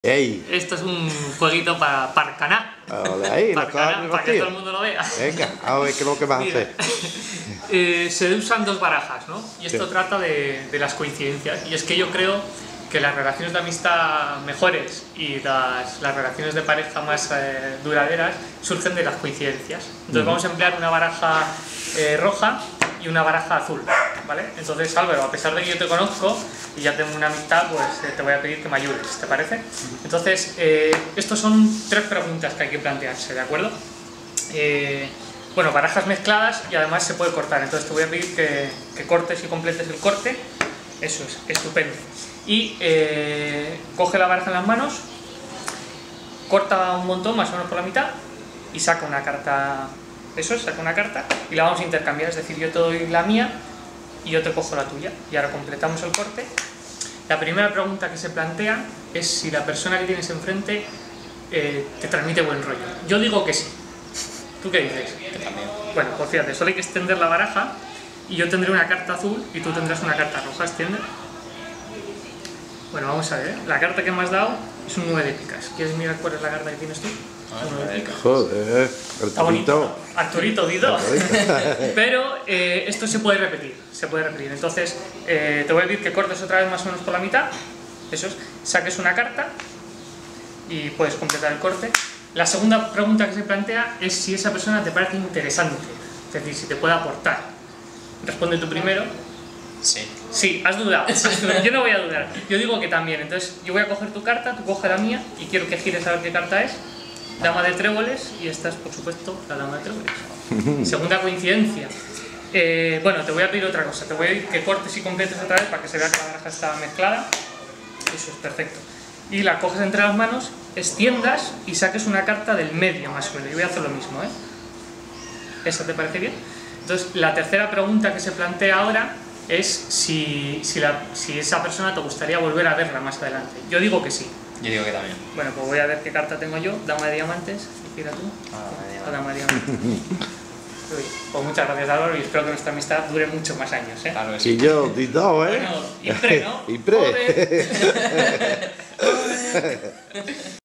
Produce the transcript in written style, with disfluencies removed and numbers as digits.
Ey. Esto es un jueguito para Parcaná. Ahí, para que todo el mundo lo vea. Venga, a ver qué es lo que vas a hacer. Se usan dos barajas, ¿no? Y esto trata de las coincidencias. Y es que yo creo que las relaciones de amistad mejores y las relaciones de pareja más duraderas surgen de las coincidencias. Entonces vamos a emplear una baraja roja y una baraja azul, ¿vale? Entonces, Álvaro, a pesar de que yo te conozco y ya tengo una amistad, pues te voy a pedir que me ayudes, ¿te parece? Entonces, estos son tres preguntas que hay que plantearse, ¿de acuerdo? Bueno, barajas mezcladas y además se puede cortar, entonces te voy a pedir que cortes y completes el corte. Eso es, estupendo. Y coge la baraja en las manos, corta un montón, más o menos por la mitad, y saca una carta. Eso es, saca una carta y la vamos a intercambiar, es decir, yo te doy la mía y yo te cojo la tuya. Y ahora completamos el corte. La primera pregunta que se plantea es si la persona que tienes enfrente te transmite buen rollo. Yo digo que sí. ¿Tú qué dices? Que también. Bueno, pues fíjate, solo hay que extender la baraja y yo tendré una carta azul y tú tendrás una carta roja. ¿Extiende? Bueno, vamos a ver, ¿eh? La carta que me has dado es un 9 de picas. ¿Quieres mirar cuál es la carta que tienes tú? Un 9 de picas. Joder, está bonito. Arturito Dido. Pero esto se puede repetir, Entonces, te voy a pedir que cortes otra vez más o menos por la mitad. Eso es, saques una carta y puedes completar el corte. La segunda pregunta que se plantea es si esa persona te parece interesante, es decir, si te puede aportar. Responde tú primero. Sí. Sí, has dudado. Yo no voy a dudar. Yo digo que también. Entonces, yo voy a coger tu carta, tú coge la mía y quiero que gires a ver qué carta es. Dama de tréboles, y esta es, por supuesto, la dama de tréboles. Segunda coincidencia. Bueno, te voy a pedir otra cosa. Te voy a pedir que cortes y completes otra vez para que se vea que la baraja está mezclada. Eso es, perfecto. Y la coges entre las manos, extiendas y saques una carta del medio, más o menos. Yo voy a hacer lo mismo, ¿eh? ¿Esa te parece bien? Entonces, la tercera pregunta que se plantea ahora es si esa persona te gustaría volver a verla más adelante. Yo digo que sí. Yo digo que también. Bueno, pues voy a ver qué carta tengo yo. Dama de diamantes. Mira tú. Dama de diamantes. Uy, pues muchas gracias, Álvaro, y espero que nuestra amistad dure muchos más años, ¿eh? Claro que sí. Y yo, Tito, ¿eh? Bueno, y pre, ¿no? Y pre.